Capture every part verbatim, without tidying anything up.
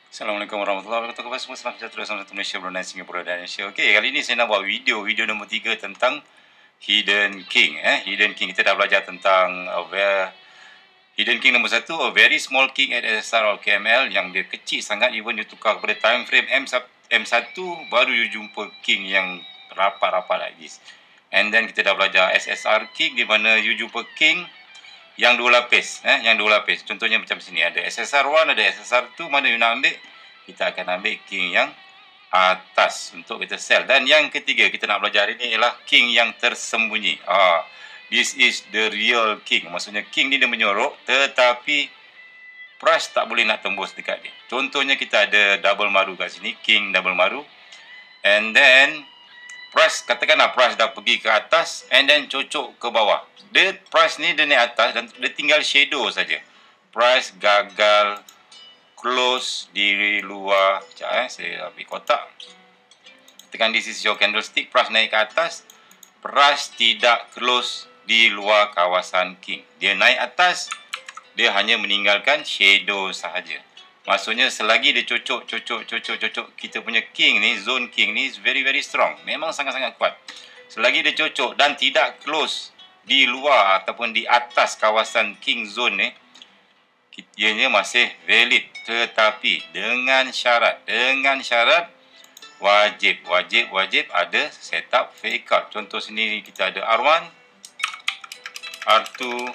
Assalamualaikum warahmatullahi wabarakatuh. Kepada semua, selamat sejahtera, salam satu Malaysia, Brunei, Singapura dan Malaysia. Okey, kali ini saya nak buat video, video nombor tiga tentang Hidden King. Eh, Hidden King, kita dah belajar tentang uh, where Hidden King nombor satu, a very small king at S S R or K M L yang dia kecil sangat, even you tukar kepada time frame M satu, baru you jumpa king yang rapat-rapat like this. And then kita dah belajar S S R King, di mana you jumpa king yang dua lapis, eh, yang dua lapis. Contohnya macam sini, ada S S R satu, ada S S R dua, mana you nak ambil? Kita akan ambil king yang atas untuk kita sell. Dan yang ketiga kita nak belajar hari ini ialah king yang tersembunyi. Ah, this is the real king. Maksudnya king ni dia menyorok, tetapi price tak boleh nak tembus dekat dia. Contohnya kita ada double maru kat sini, king double maru. And then price, katakanlah price dah pergi ke atas and then cocok ke bawah. Dia price ni dia naik atas dan dia tinggal shadow saja. Price gagal close di luar. Sekejap eh, saya ambil kotak. Tekan this is your candlestick, price naik ke atas, price tidak close di luar kawasan king. Dia naik atas, dia hanya meninggalkan shadow sahaja. Maksudnya selagi dia cocok, cocok, cocok, cocok, kita punya king ni, zone king ni is very very strong. Memang sangat-sangat kuat. Selagi dia cocok dan tidak close di luar ataupun di atas kawasan king zone ni, ianya masih valid. Tetapi dengan syarat, dengan syarat wajib, wajib, wajib ada setup fake out. Contoh sini kita ada R satu, R dua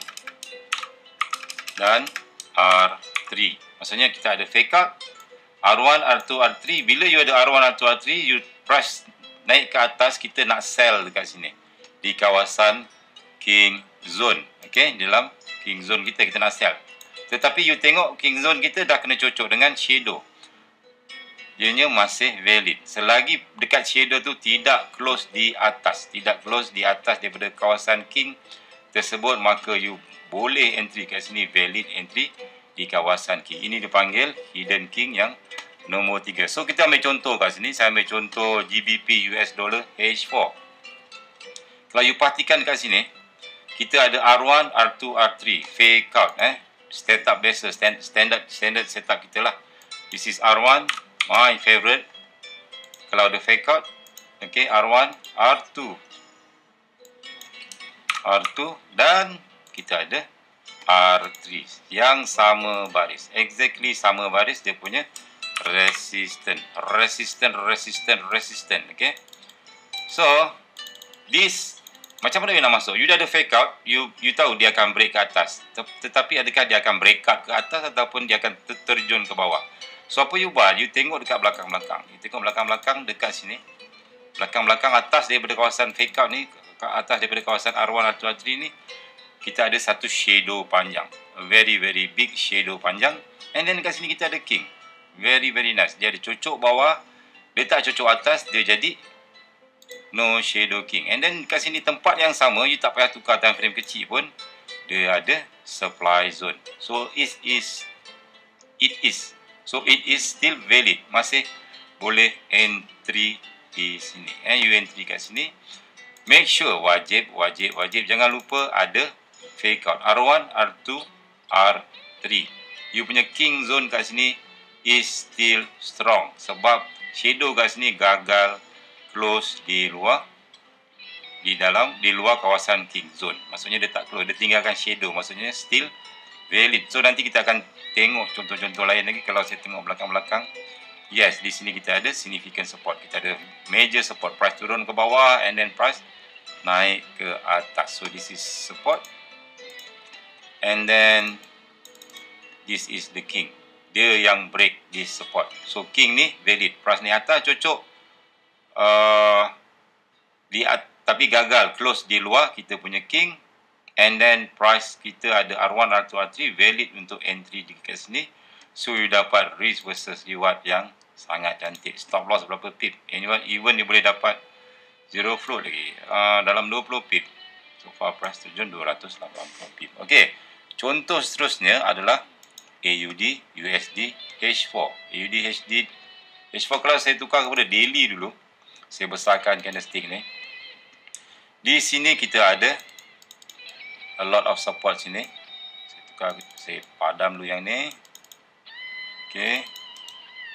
dan R tiga. Maksudnya kita ada fake out R satu, R dua, R tiga. Bila you ada R satu, R dua, R tiga, you price naik ke atas, kita nak sell dekat sini di kawasan king zone. Okey, dalam king zone kita kita nak sell. Tetapi you tengok king zone kita dah kena cocok dengan shadow. Ianya masih valid. Selagi dekat shadow tu tidak close di atas, tidak close di atas daripada kawasan king tersebut, maka you boleh entry kat sini, valid entry di kawasan king. Ini dipanggil hidden king yang nombor tiga. So kita ambil contoh kat sini. Saya ambil contoh G B P U S dollar H empat. Kalau you perhatikan kat sini, kita ada R satu, R dua, R tiga fake out, eh setup biasa, stand, standard standard setup kita lah. This is R satu, my favorite. Kalau ada fake out, okay, R satu, R dua, R dua dan kita ada R tiga yang sama baris, exactly sama baris. Dia punya resistant, resistant, resistant, resistant. Okay, so this macam mana you nak masuk? You dah ada fake out, you you tahu dia akan break ke atas. Tetapi adakah dia akan break up ke atas ataupun dia akan terjun ke bawah? So apa you buat? You tengok dekat belakang-belakang. You tengok belakang-belakang dekat sini. Belakang-belakang atas daripada kawasan fake out ni, atas daripada kawasan R satu, R dua, R tiga ni, kita ada satu shadow panjang. A very very big shadow panjang. And then dekat sini kita ada king. Very very nice. Dia ada cocok bawah, dia tak cocok atas, dia jadi no shadow king. And then kat sini tempat yang sama, you tak payah tukar time frame kecil pun, dia ada supply zone. So it is it is so it is still valid. Masih boleh entry di sini. Eh, you entry kat sini. Make sure wajib, wajib, wajib. Jangan lupa ada fake out. R satu, R dua, R tiga. You punya king zone kat sini is still strong. Sebab shadow kat sini gagal close di luar, di dalam, di luar kawasan king zone. Maksudnya dia tak close, dia tinggalkan shadow. Maksudnya still valid. So nanti kita akan tengok contoh-contoh lain lagi. Kalau saya tengok belakang-belakang, yes, di sini kita ada significant support. Kita ada major support. Price turun ke bawah and then price naik ke atas. So this is support. And then this is the king. Dia yang break this support. So king ni valid. Price ni atas cocok. Uh, di tapi gagal close di luar kita punya king. And then price kita ada R satu, R dua, R tiga valid untuk entry di kat sini. So you dapat risk versus reward yang sangat cantik. Stop loss berapa pip, even, even dia boleh dapat zero float lagi, uh, dalam dua puluh pip. So far price terjun dua ratus lapan puluh pip. Ok, contoh seterusnya adalah A U D U S D H empat. A U D H D H empat kalau saya tukar kepada daily dulu, saya besarkan candlestick ni. Di sini kita ada a lot of support sini. Saya tukar, saya padam dulu yang ni. Okey.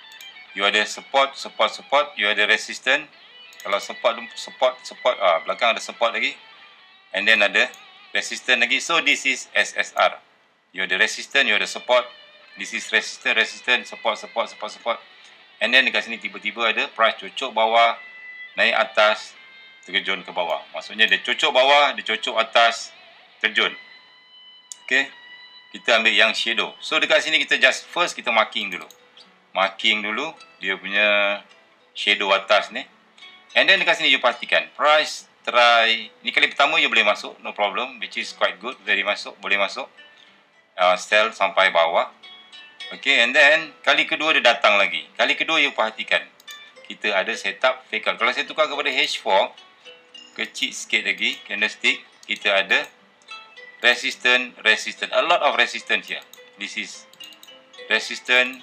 You ada support, support, support. You ada resistance. Kalau support, support, support. Ah, belakang ada support lagi. And then ada resistance lagi. So this is S S R. You ada resistance, you ada support. This is resistance, resistance, support, support, support, support. And then dekat sini tiba-tiba ada price cocok bawah, naik atas, terjun ke bawah. Maksudnya dia cocok bawah, dia cocok atas, terjun. Okay. Kita ambil yang shadow. So dekat sini kita just first kita marking dulu. Marking dulu dia punya shadow atas ni. And then dekat sini you pastikan price try. Ni kali pertama you boleh masuk, no problem, which is quite good, very masuk, boleh masuk. Uh, sell sampai bawah. Okay, and then kali kedua dia datang lagi. Kali kedua you perhatikan. Kita ada setup fake out. Kalau saya tukar kepada H four, kecil sikit lagi, candlestick, kita ada resistance, resistance. A lot of resistance here. This is resistance.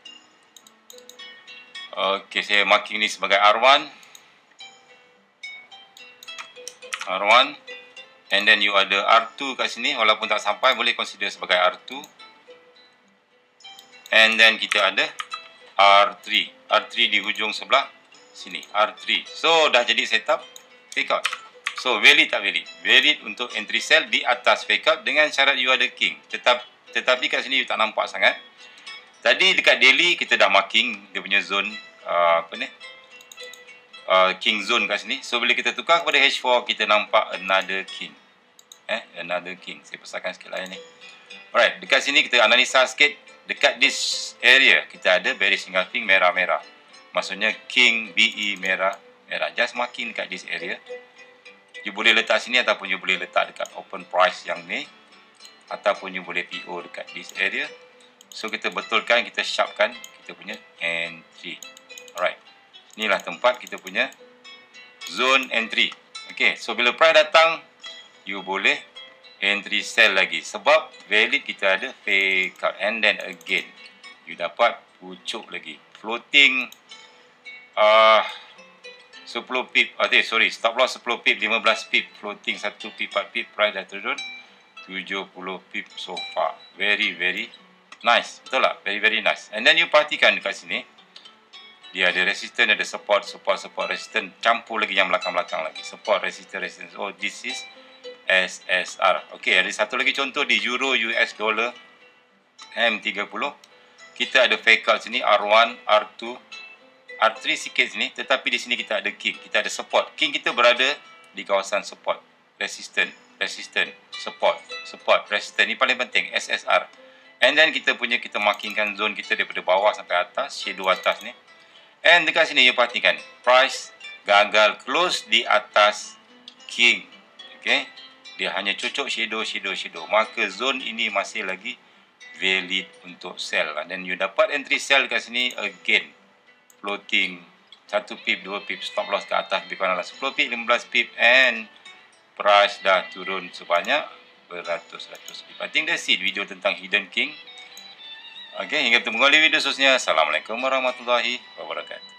Okay, saya marking ni sebagai R one. R one. And then you ada R two kat sini. Walaupun tak sampai, boleh consider sebagai R two. And then kita ada R three. R three di hujung sebelah sini. R three. So, dah jadi setup fake out. So, valid tak valid? Valid untuk entry sell di atas fake out dengan syarat you ada king. Tetap, tetapi kat sini you tak nampak sangat. Tadi dekat daily kita dah marking dia punya zone uh, apa ni? Uh, king zone kat sini. So, bila kita tukar kepada H four, kita nampak another king. Eh, another king. Saya besarkan sikit layar ni. Alright, dekat sini kita analisa sikit. Dekat this area, kita ada bearish engulfing merah-merah. Maksudnya king B E merah-merah. Just marking dekat this area. You boleh letak sini ataupun you boleh letak dekat open price yang ni. Ataupun you boleh P O dekat this area. So, kita betulkan, kita sharpkan kita punya entry. Alright. Inilah tempat kita punya zone entry. Okay. So, bila price datang, you boleh entry sell lagi. Sebab valid kita ada fake out. And then again, you dapat pucuk lagi. Floating uh, sepuluh pip, ah, eh, sorry, stop loss sepuluh pip, lima belas pip, floating satu pip, empat pip, price dah turun tujuh puluh pip so far. Very, very nice. Betul tak? Very, very nice. And then you perhatikan dekat sini, dia ada resistance, ada support, support, support, resistance, campur lagi yang belakang-belakang lagi. Support, resistance, resistance. Oh, this is S S R. Okay, ada satu lagi contoh di Euro U S Dollar M tiga puluh. Kita ada fake out sini, R one, R two, R three sikit sini, tetapi di sini kita ada king, kita ada support. King kita berada di kawasan support, resistance, resistance, support, support, resistance. Ini paling penting, S S R. And then kita punya, kita markingkan zone kita daripada bawah sampai atas, shadow atas ni. And dekat sini, you perhatikan, price gagal close di atas king. Okay, dia hanya cocok shadow, shadow, shadow. Maka zone ini masih lagi valid untuk sell. And then you dapat entry sell dekat sini again. Floating satu pip, dua pip, stop loss ke atas lebih kurang sepuluh pip, lima belas pip, and price dah turun sebanyak beratus-ratus pip. I think that's it video tentang Hidden King. Okay, hingga bertemu kembali video seterusnya. Assalamualaikum warahmatullahi wabarakatuh.